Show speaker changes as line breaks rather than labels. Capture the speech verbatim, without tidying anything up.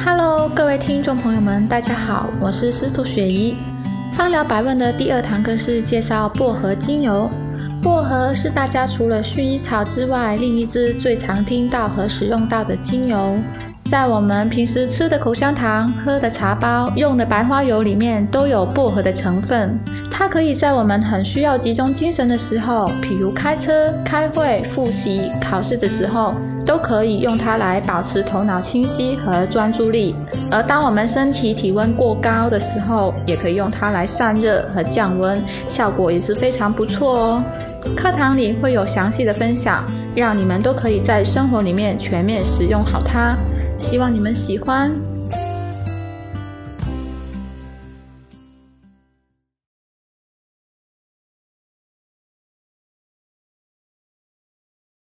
Hello， 各位听众朋友们，大家好，我是司徒雪怡。芳疗百问的第二堂课是介绍薄荷精油。薄荷是大家除了薰衣草之外，另一支最常听到和使用到的精油。在我们平时吃的口香糖、喝的茶包、用的白花油里面都有薄荷的成分。它可以在我们很需要集中精神的时候，譬如开车、开会、复习、考试的时候，都可以用它来保持头脑清晰和专注力。而当我们身体体温过高的时候，也可以用它来散热和降温，效果也是非常不错哦。课堂里会有详细的分享，让你们都可以在生活里面全面使用好它。希望你们喜欢。